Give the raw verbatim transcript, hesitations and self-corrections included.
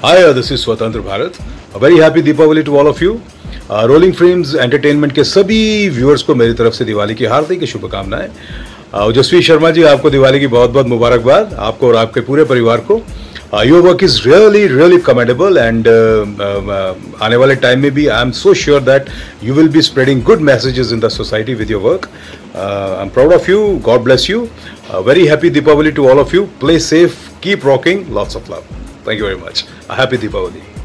Hi, uh, this is Swatantra Bharat. A very happy Deepavali to all of you. Uh, rolling films entertainment के सभी viewers को मेरी तरफ से दिवाली की हार्दिक शुभकामनाएं। uh, ओजस्वी शर्मा जी, आपको दिवाली की बहुत बहुत मुबारकबाद, आपको और आपके पूरे परिवार को। Your work is really really commendable and आने वाले टाइम में भी I am so sure that you will be spreading good messages in the society with your work. I am proud of you, God bless you, very happy Deepavali to all of you, play safe, keep rocking, lots of love, thank you very much, a happy Deepavali.